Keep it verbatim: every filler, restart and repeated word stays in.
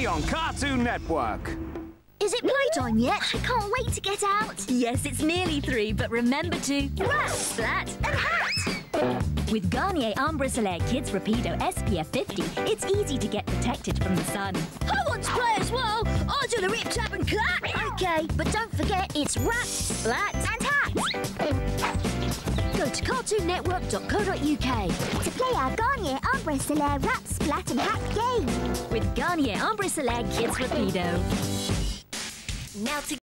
only on Cartoon Network. Is it playtime yet? I can't wait to get out. Yes, it's nearly three, but remember to Wrap, splat and hat. With Garnier Ambre Solare Kids Rapido S P F fifty, it's easy to get protected from the sun. I want to play as well. I'll do the rip, tap and clap. OK, but don't forget it's wrap, Splat and hat. Go to cartoon network dot co dot U K to play our Garnier Ambre Solare Wrap, Splat and Hat game. with Garnier Ambre Solare Kids Rapido. Now to